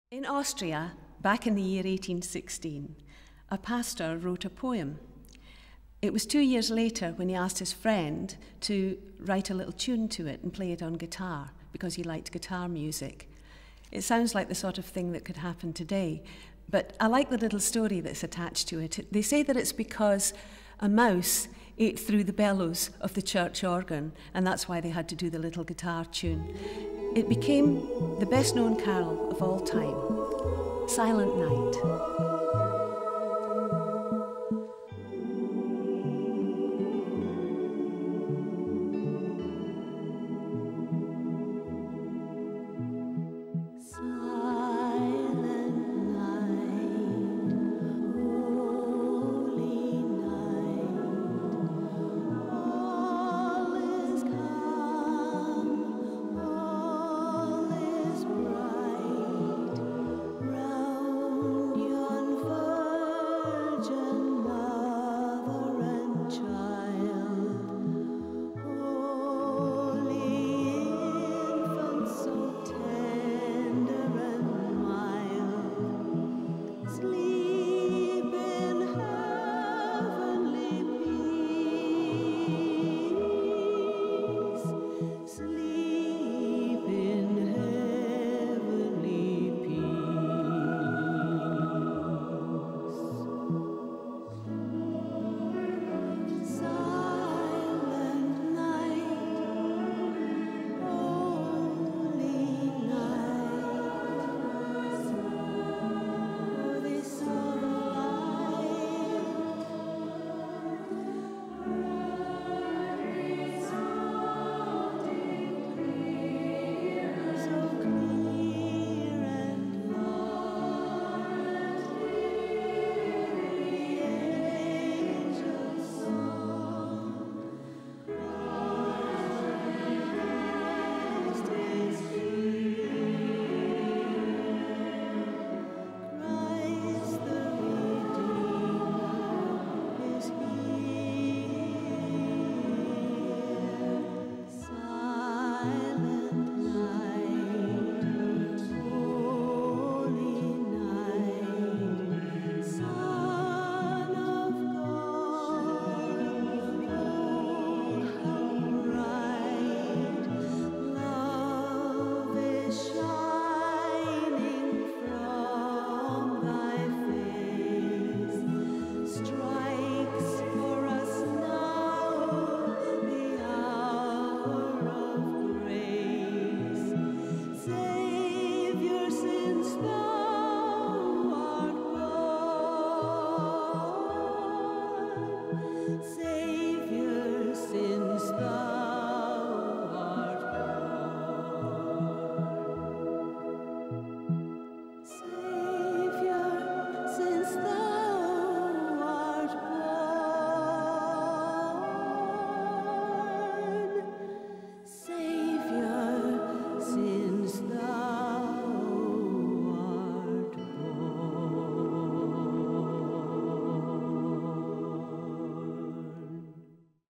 In Austria, back in the year 1816, a pastor wrote a poem. It was 2 years later when he asked his friend to write a little tune to it and play it on guitar because he liked guitar music. It sounds like the sort of thing that could happen today, but I like the little story that's attached to it. They say that it's because a mouse ate through the bellows of the church organ, and that's why they had to do the little guitar tune. It became the best-known carol of all time, Silent Night.